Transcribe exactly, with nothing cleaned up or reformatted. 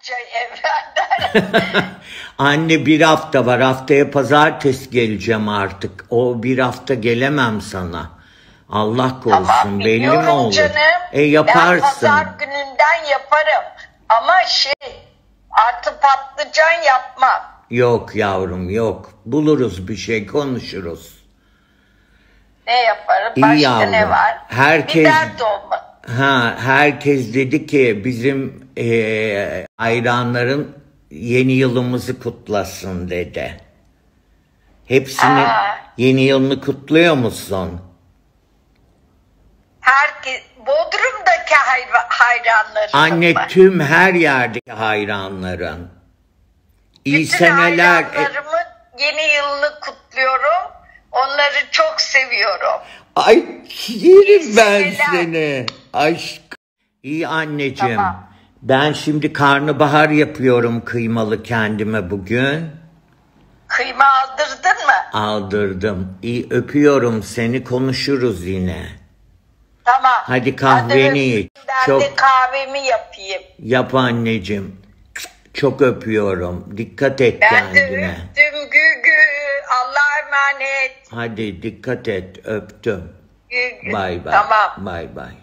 Kaç ay evvelden. Anne bir hafta var. Haftaya pazartesi geleceğim artık. O bir hafta gelemem sana. Allah korusun. Tamam, Belli mi olur? canım. E yaparsın. Ben pazar gününden yaparım. Ama şey artı patlıcan yapmam. Yok yavrum yok. Buluruz bir şey, konuşuruz. Ne yaparım? İyi Başka yavrum. ne var? Herkes, bir dert olmaz. ha, herkes dedi ki bizim e, hayranların yeni yılımızı kutlasın dedi. Hepsinin Aa. yeni yılını kutluyor musun? Herkes, Bodrum'daki hayra- hayranlarım Anne var. tüm her yerdeki hayranların. İyi Bütün seneler. hayranlarımın yeni yılını kutluyorum. Onları çok seviyorum. Ay yerim ben seneler. seni. Aşk. İyi anneciğim. Tamam. Ben şimdi karnabahar yapıyorum kıymalı kendime bugün. Kıyma aldırdın mı? Aldırdım. İyi öpüyorum seni, konuşuruz yine. Tamam. Hadi kahveni Hadi iç. ben Çok de kahvemi yapayım. yap anneciğim. Çok öpüyorum. Dikkat et Ben kendine. de öptüm Gügü. Allah'a emanet. Hadi dikkat et. Öptüm. Gügü. Bay bay. Tamam. Bay bay.